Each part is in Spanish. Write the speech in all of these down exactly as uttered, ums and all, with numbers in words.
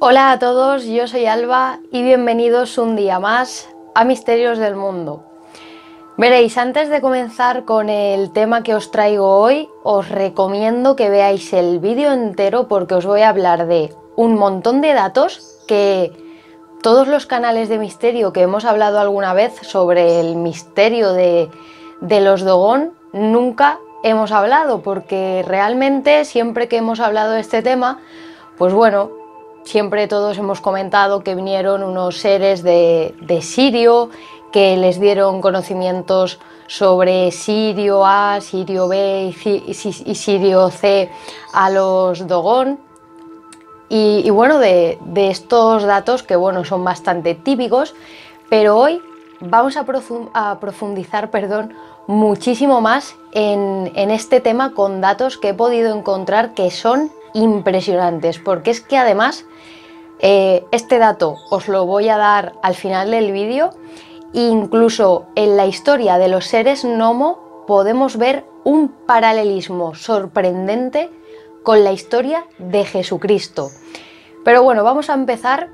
Hola a todos, yo soy Alba y bienvenidos un día más a Misterios del Mundo. Veréis, antes de comenzar con el tema que os traigo hoy, os recomiendo que veáis el vídeo entero porque os voy a hablar de un montón de datos que todos los canales de misterio que hemos hablado alguna vez sobre el misterio de, de los Dogon nunca hemos hablado, porque realmente siempre que hemos hablado de este tema, pues bueno, siempre todos hemos comentado que vinieron unos seres de, de Sirio, que les dieron conocimientos sobre Sirio A, Sirio B y, y Sirio C a los Dogon. Y, y bueno, de, de estos datos que bueno, son bastante típicos, pero hoy vamos a, profund, a profundizar perdón, muchísimo más en, en este tema con datos que he podido encontrar que son impresionantes, porque es que además eh, este dato os lo voy a dar al final del vídeo. Incluso en la historia de los seres gnomo podemos ver un paralelismo sorprendente con la historia de Jesucristo. Pero bueno, vamos a empezar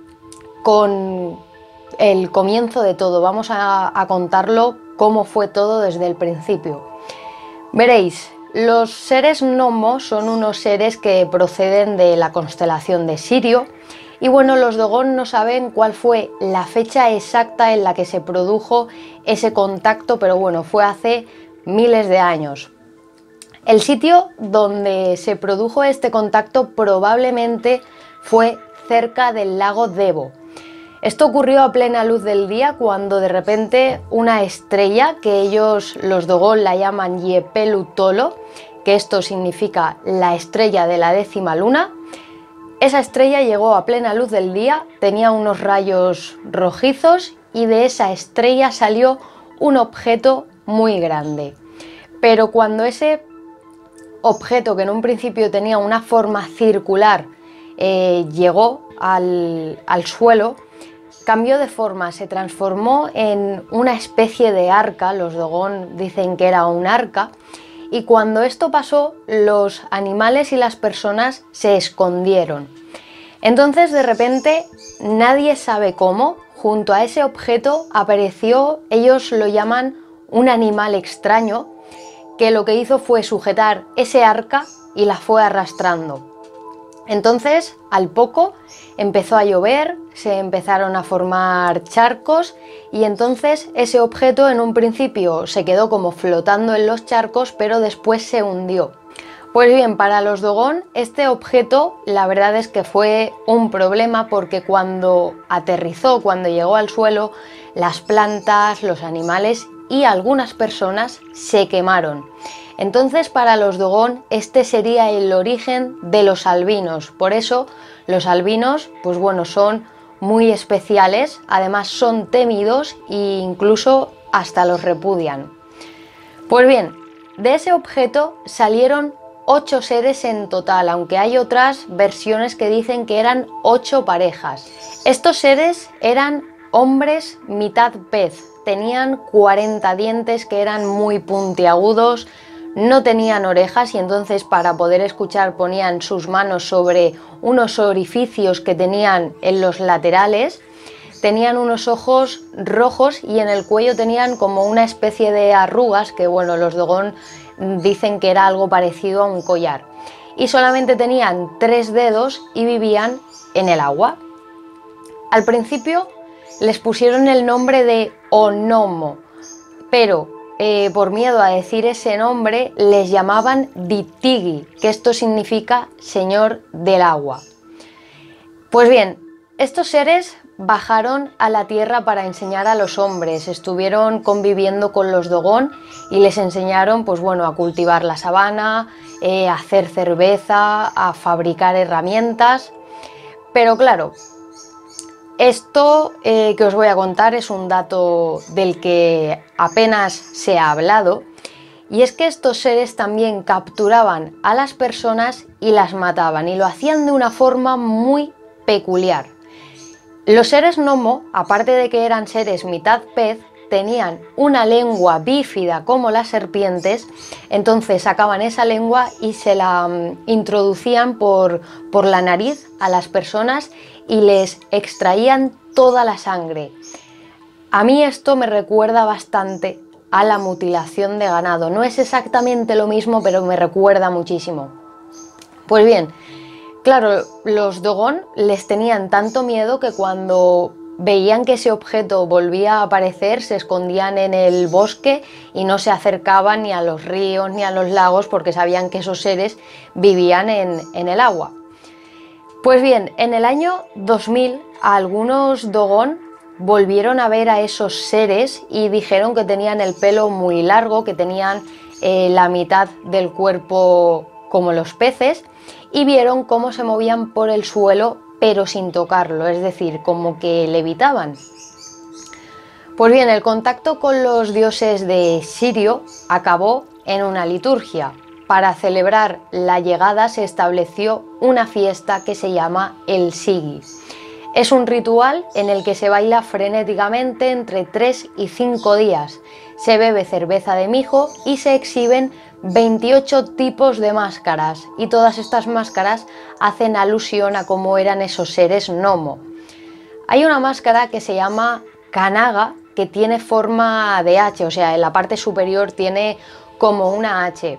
con el comienzo de todo, vamos a, a contarlo cómo fue todo desde el principio. Veréis, los seres gnomo son unos seres que proceden de la constelación de Sirio. Y bueno, los Dogon no saben cuál fue la fecha exacta en la que se produjo ese contacto, pero bueno, fue hace miles de años. El sitio donde se produjo este contacto probablemente fue cerca del lago Debo. Esto ocurrió a plena luz del día cuando de repente una estrella, que ellos los Dogon la llaman Yepelu Tolo, que esto significa la estrella de la décima luna, esa estrella llegó a plena luz del día, tenía unos rayos rojizos y de esa estrella salió un objeto muy grande. Pero cuando ese objeto, que en un principio tenía una forma circular, eh, llegó al, al suelo, cambió de forma, se transformó en una especie de arca. Los Dogon dicen que era un arca. Y cuando esto pasó, los animales y las personas se escondieron. Entonces, de repente, nadie sabe cómo, junto a ese objeto apareció, ellos lo llaman un animal extraño, que lo que hizo fue sujetar ese arca y la fue arrastrando. Entonces, al poco, empezó a llover, se empezaron a formar charcos y entonces ese objeto en un principio se quedó como flotando en los charcos, pero después se hundió. Pues bien, para los Dogon este objeto la verdad es que fue un problema, porque cuando aterrizó, cuando llegó al suelo, las plantas, los animales y algunas personas se quemaron. Entonces para los Dogon este sería el origen de los albinos. Por eso los albinos, pues bueno, son muy especiales, además son temidos e incluso hasta los repudian. Pues bien, de ese objeto salieron ocho seres en total, aunque hay otras versiones que dicen que eran ocho parejas. Estos seres eran hombres mitad pez, tenían cuarenta dientes que eran muy puntiagudos, no tenían orejas y entonces para poder escuchar ponían sus manos sobre unos orificios que tenían en los laterales, tenían unos ojos rojos y en el cuello tenían como una especie de arrugas que bueno, los Dogon dicen que era algo parecido a un collar, y solamente tenían tres dedos y vivían en el agua. Al principio les pusieron el nombre de Onomo, pero Eh, por miedo a decir ese nombre les llamaban Ditigi, que esto significa Señor del Agua. Pues bien, estos seres bajaron a la tierra para enseñar a los hombres, estuvieron conviviendo con los Dogon y les enseñaron pues bueno, a cultivar la sabana, eh, a hacer cerveza, a fabricar herramientas, pero claro, esto eh, que os voy a contar es un dato del que apenas se ha hablado, y es que estos seres también capturaban a las personas y las mataban, y lo hacían de una forma muy peculiar. Los seres gnomo, aparte de que eran seres mitad pez, tenían una lengua bífida como las serpientes, entonces sacaban esa lengua y se la um, introducían por, por la nariz a las personas y les extraían toda la sangre. A mí esto me recuerda bastante a la mutilación de ganado. No es exactamente lo mismo, pero me recuerda muchísimo. Pues bien, claro, los Dogon les tenían tanto miedo que cuando veían que ese objeto volvía a aparecer, se escondían en el bosque y no se acercaban ni a los ríos ni a los lagos porque sabían que esos seres vivían en, en el agua. Pues bien, en el año dos mil, algunos Dogon volvieron a ver a esos seres y dijeron que tenían el pelo muy largo, que tenían eh, la mitad del cuerpo como los peces, y vieron cómo se movían por el suelo pero sin tocarlo, es decir, como que levitaban. Pues bien, el contacto con los dioses de Sirio acabó en una liturgia. Para celebrar la llegada se estableció una fiesta que se llama el Sigi. Es un ritual en el que se baila frenéticamente entre tres y cinco días. Se bebe cerveza de mijo y se exhiben veintiocho tipos de máscaras, y todas estas máscaras hacen alusión a cómo eran esos seres gnomo. Hay una máscara que se llama Kanaga, que tiene forma de H, o sea, en la parte superior tiene como una H.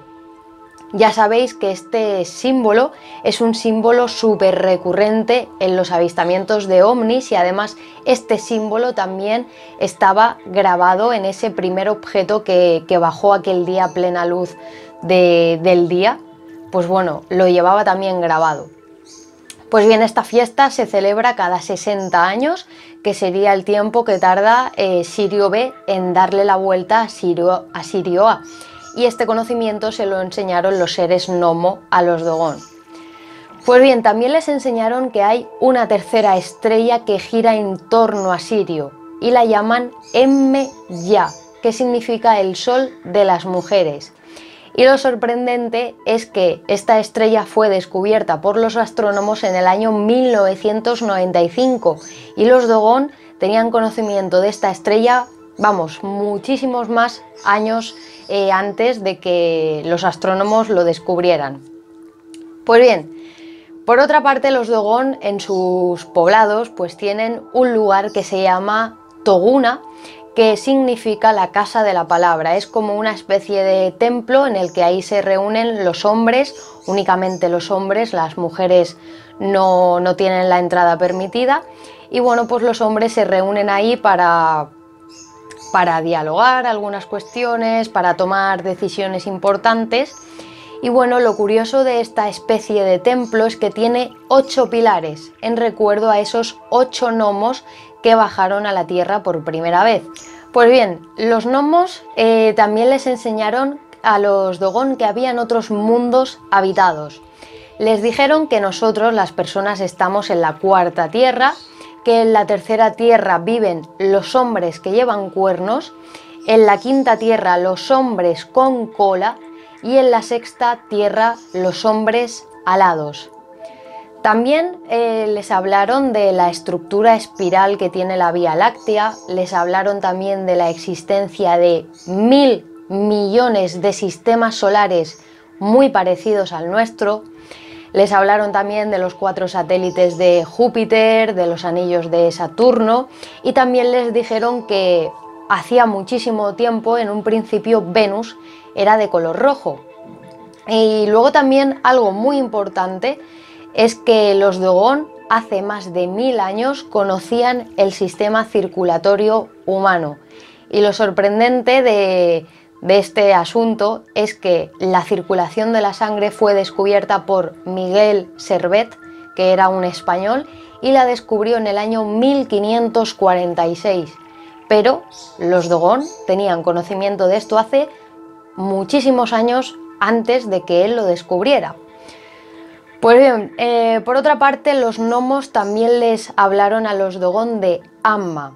Ya sabéis que este símbolo es un símbolo súper recurrente en los avistamientos de ovnis, y además este símbolo también estaba grabado en ese primer objeto que, que bajó aquel día a plena luz de, del día. Pues bueno, lo llevaba también grabado. Pues bien, esta fiesta se celebra cada sesenta años, que sería el tiempo que tarda eh, Sirio B en darle la vuelta a Sirio, a Sirio A. Y este conocimiento se lo enseñaron los seres gnomo a los Dogon. Pues bien, también les enseñaron que hay una tercera estrella que gira en torno a Sirio y la llaman Emme-Ya, que significa el sol de las mujeres. Y lo sorprendente es que esta estrella fue descubierta por los astrónomos en el año mil novecientos noventa y cinco, y los Dogon tenían conocimiento de esta estrella, vamos, muchísimos más años eh, antes de que los astrónomos lo descubrieran. Pues bien, por otra parte, los Dogon en sus poblados pues tienen un lugar que se llama Toguna, que significa la casa de la palabra. Es como una especie de templo en el que ahí se reúnen los hombres, únicamente los hombres, las mujeres no, no tienen la entrada permitida, y bueno, pues los hombres se reúnen ahí para, para dialogar algunas cuestiones, para tomar decisiones importantes. Y bueno, lo curioso de esta especie de templo es que tiene ocho pilares, en recuerdo a esos ocho gnomos que bajaron a la tierra por primera vez. Pues bien, los gnomos eh, también les enseñaron a los Dogon que habían otros mundos habitados. Les dijeron que nosotros, las personas, estamos en la cuarta tierra, que en la tercera tierra viven los hombres que llevan cuernos, en la quinta tierra los hombres con cola, y en la sexta tierra los hombres alados. También eh, les hablaron de la estructura espiral que tiene la Vía Láctea, les hablaron también de la existencia de mil millones de sistemas solares muy parecidos al nuestro, les hablaron también de los cuatro satélites de Júpiter, de los anillos de Saturno, y también les dijeron que hacía muchísimo tiempo, en un principio, Venus era de color rojo. Y luego también algo muy importante es que los Dogon hace más de mil años conocían el sistema circulatorio humano. Y lo sorprendente de, de este asunto es que la circulación de la sangre fue descubierta por Miguel Servet, que era un español, y la descubrió en el año mil quinientos cuarenta y seis. Pero los Dogon tenían conocimiento de esto hace muchísimos años antes de que él lo descubriera. Pues bien, eh, por otra parte, los gnomos también les hablaron a los Dogon de Amma.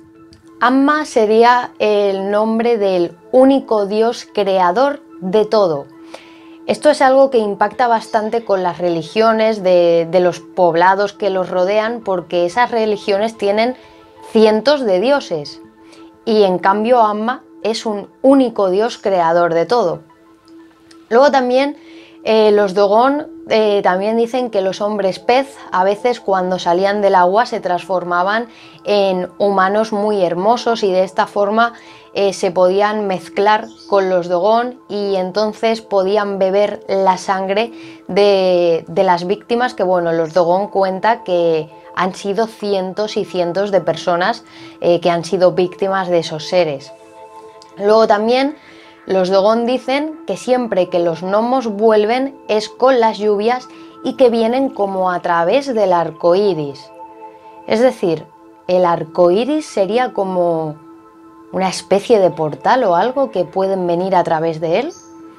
Amma sería el nombre del único Dios creador de todo. Esto es algo que impacta bastante con las religiones de, de los poblados que los rodean, porque esas religiones tienen cientos de dioses. y en cambio Amma es un único Dios creador de todo. Luego también eh, los Dogon eh, también dicen que los hombres pez a veces cuando salían del agua se transformaban en humanos muy hermosos y de esta forma eh, se podían mezclar con los Dogon y entonces podían beber la sangre de, de las víctimas, que bueno, los Dogon cuenta que han sido cientos y cientos de personas eh, que han sido víctimas de esos seres. Luego también los Dogon dicen que siempre que los gnomos vuelven es con las lluvias y que vienen como a través del arco iris. Es decir, el arco iris sería como una especie de portal o algo que pueden venir a través de él.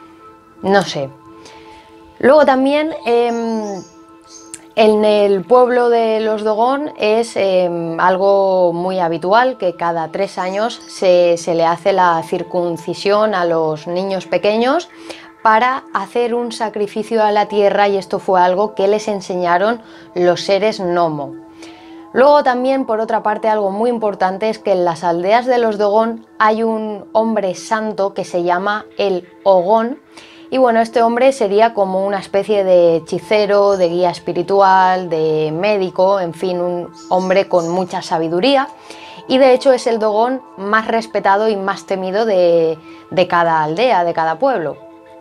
No sé. Luego también eh, en el pueblo de los Dogon es eh, algo muy habitual que cada tres años se, se le hace la circuncisión a los niños pequeños para hacer un sacrificio a la tierra, y esto fue algo que les enseñaron los seres gnomo. Luego también, por otra parte, algo muy importante es que en las aldeas de los Dogon hay un hombre santo que se llama el Ogón. Y bueno, este hombre sería como una especie de hechicero, de guía espiritual, de médico, en fin, un hombre con mucha sabiduría. Y de hecho es el Dogon más respetado y más temido de, de cada aldea, de cada pueblo.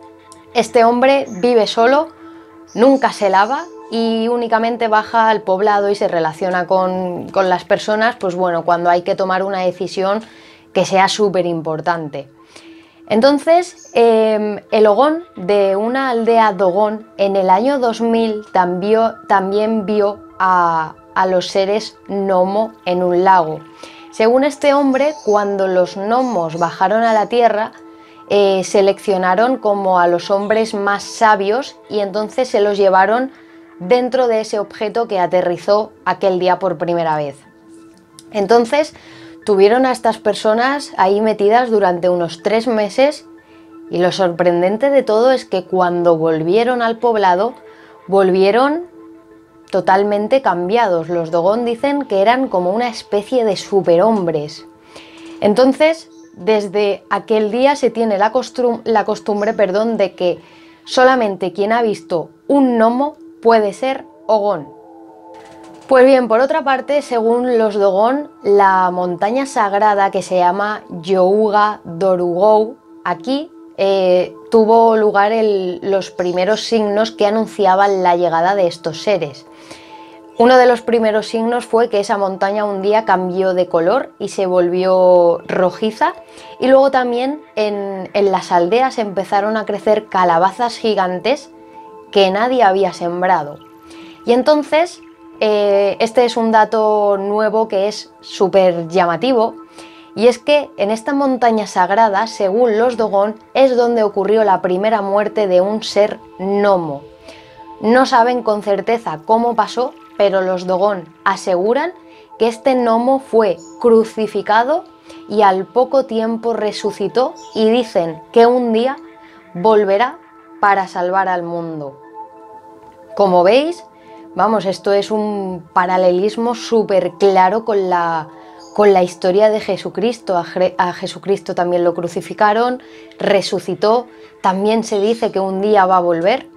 Este hombre vive solo, nunca se lava y únicamente baja al poblado y se relaciona con, con las personas, pues bueno, cuando hay que tomar una decisión que sea súper importante. Entonces, eh, el Ogón de una aldea Dogon en el año dos mil también, también vio a, a los seres gnomo en un lago. Según este hombre, cuando los gnomos bajaron a la tierra, eh, seleccionaron como a los hombres más sabios y entonces se los llevaron dentro de ese objeto que aterrizó aquel día por primera vez. Entonces, tuvieron a estas personas ahí metidas durante unos tres meses y lo sorprendente de todo es que cuando volvieron al poblado, volvieron totalmente cambiados. Los Dogon dicen que eran como una especie de superhombres. Entonces, desde aquel día se tiene la, costum la costumbre perdón, de que solamente quien ha visto un gnomo puede ser Ogón. Pues bien, por otra parte, según los Dogon, la montaña sagrada que se llama Youga Dorugou, aquí eh, tuvo lugar el, los primeros signos que anunciaban la llegada de estos seres. Uno de los primeros signos fue que esa montaña un día cambió de color y se volvió rojiza, y luego también en, en las aldeas empezaron a crecer calabazas gigantes que nadie había sembrado. Y entonces Eh, este es un dato nuevo que es súper llamativo, y es que en esta montaña sagrada, según los Dogon, es donde ocurrió la primera muerte de un ser gnomo. No saben con certeza cómo pasó, pero los Dogon aseguran que este gnomo fue crucificado y al poco tiempo resucitó, y dicen que un día volverá para salvar al mundo. Como veis, vamos, esto es un paralelismo súper claro con la, con la historia de Jesucristo. A, a Jesucristo también lo crucificaron, resucitó, también se dice que un día va a volver.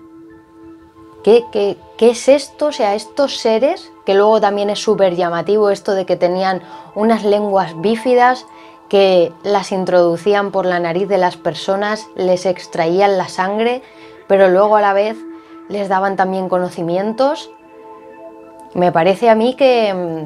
¿Qué, qué, qué es esto? O sea, estos seres, que luego también es súper llamativo esto de que tenían unas lenguas bífidas que las introducían por la nariz de las personas, les extraían la sangre, pero luego a la vez les daban también conocimientos. Me parece a mí que,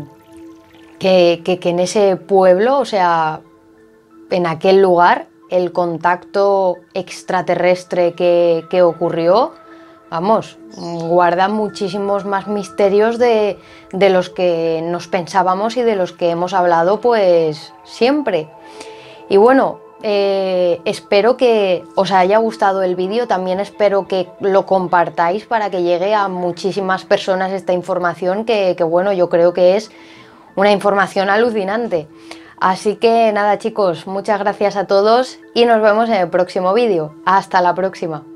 que, que, que en ese pueblo, o sea, en aquel lugar, el contacto extraterrestre que, que ocurrió, vamos, guarda muchísimos más misterios de, de los que nos pensábamos y de los que hemos hablado pues siempre. Y bueno, Eh, espero que os haya gustado el vídeo, también espero que lo compartáis para que llegue a muchísimas personas esta información que, que bueno, yo creo que es una información alucinante. Así que nada chicos, muchas gracias a todos y nos vemos en el próximo vídeo. Hasta la próxima.